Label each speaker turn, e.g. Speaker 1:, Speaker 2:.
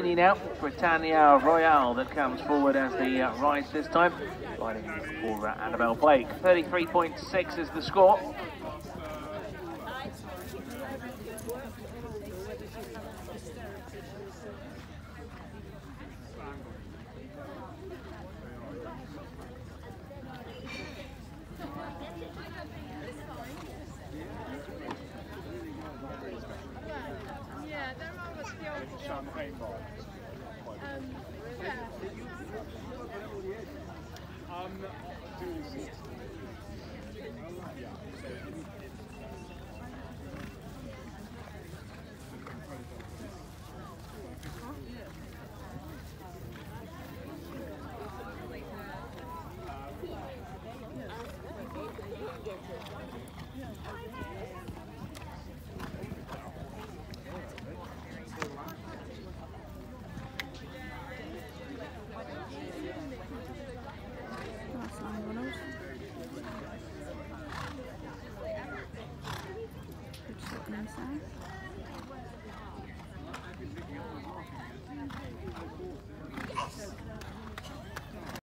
Speaker 1: Germany now. Britannia Royale that comes forward as the rides this time. Riding for Annabelle Blake. 33.6 is the score.
Speaker 2: Inside.